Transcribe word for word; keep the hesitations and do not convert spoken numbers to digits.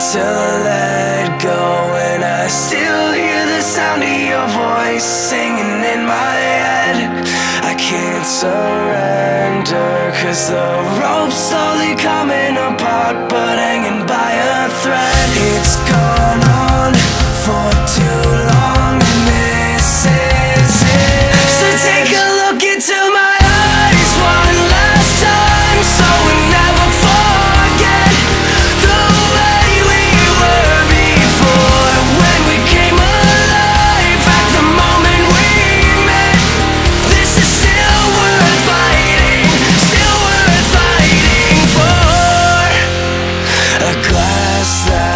to let go, and I still hear the sound of your voice singing in my head. I can't surrender, cause the rope's slowly coming apart, but hanging by a thread. It's gone on for too long, and this is it. So take a look into my eyes one last time, so we never forget the way we were before, when we came alive at the moment we met. This is still worth fighting, still worth fighting for. A glass that